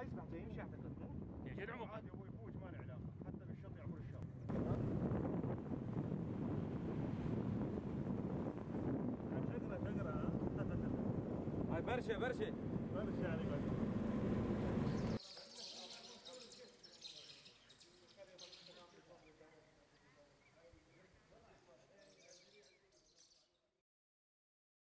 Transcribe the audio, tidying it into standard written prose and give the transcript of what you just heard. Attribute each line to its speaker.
Speaker 1: يسبح جاي يمشي اعتقد مو؟
Speaker 2: يا جد عمق
Speaker 3: عادي هو يفوت ما له علاقه، حتى بالشط يعبر الشط. تقرا هاي برشه يعني